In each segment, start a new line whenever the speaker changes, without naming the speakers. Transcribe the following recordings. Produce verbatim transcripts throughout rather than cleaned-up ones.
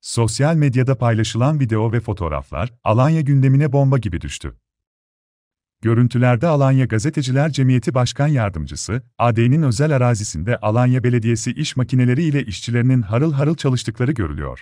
Sosyal medyada paylaşılan video ve fotoğraflar, Alanya gündemine bomba gibi düştü. Görüntülerde Alanya Gazeteciler Cemiyeti Başkan Yardımcısı, A D'nin özel arazisinde Alanya Belediyesi iş makineleri ile işçilerinin harıl harıl çalıştıkları görülüyor.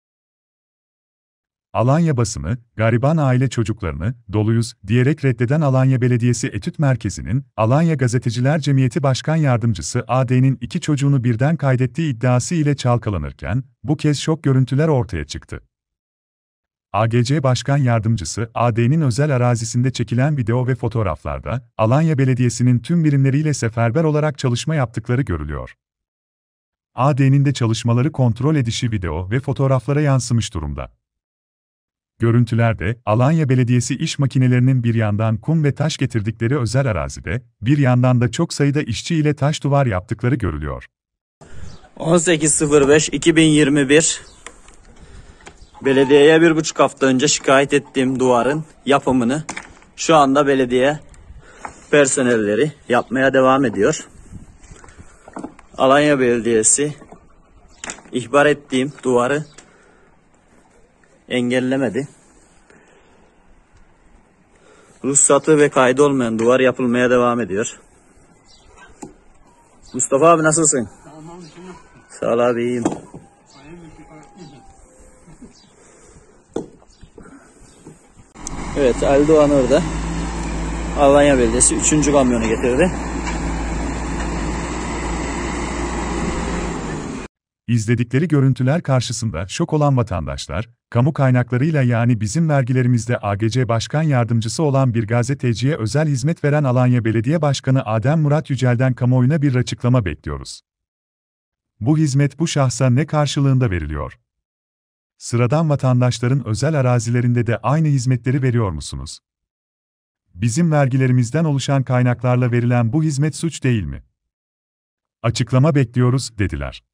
Alanya basını, gariban aile çocuklarını, doluyuz, diyerek reddeden Alanya Belediyesi Etüt Merkezi'nin, Alanya Gazeteciler Cemiyeti Başkan Yardımcısı A D'nin iki çocuğunu birden kaydettiği iddiası ile çalkalanırken, bu kez şok görüntüler ortaya çıktı. A G C Başkan Yardımcısı A D'nin özel arazisinde çekilen video ve fotoğraflarda, Alanya Belediyesi'nin tüm birimleriyle seferber olarak çalışma yaptıkları görülüyor. A D'nin de çalışmaları kontrol edişi video ve fotoğraflara yansımış durumda. Görüntülerde, Alanya Belediyesi iş makinelerinin bir yandan kum ve taş getirdikleri özel arazide, bir yandan da çok sayıda işçi ile taş duvar yaptıkları görülüyor.
on sekiz sıfır beş iki bin yirmi bir Belediyeye bir buçuk hafta önce şikayet ettiğim duvarın yapımını şu anda belediye personelleri yapmaya devam ediyor. Alanya Belediyesi ihbar ettiğim duvarı engellemedi. Ruhsatı ve kaydı olmayan duvar yapılmaya devam ediyor. Mustafa abi nasılsın?
Tamam,
sağ ol abi, iyiyim. Evet, Ali Doğan orada. Alanya Belediyesi üçüncü kamyonu getirdi.
İzledikleri görüntüler karşısında şok olan vatandaşlar, kamu kaynaklarıyla yani bizim vergilerimizde A G C Başkan Yardımcısı olan bir gazeteciye özel hizmet veren Alanya Belediye Başkanı Adem Murat Yücel'den kamuoyuna bir açıklama bekliyoruz. Bu hizmet bu şahsa ne karşılığında veriliyor? Sıradan vatandaşların özel arazilerinde de aynı hizmetleri veriyor musunuz? Bizim vergilerimizden oluşan kaynaklarla verilen bu hizmet suç değil mi? Açıklama bekliyoruz, dediler.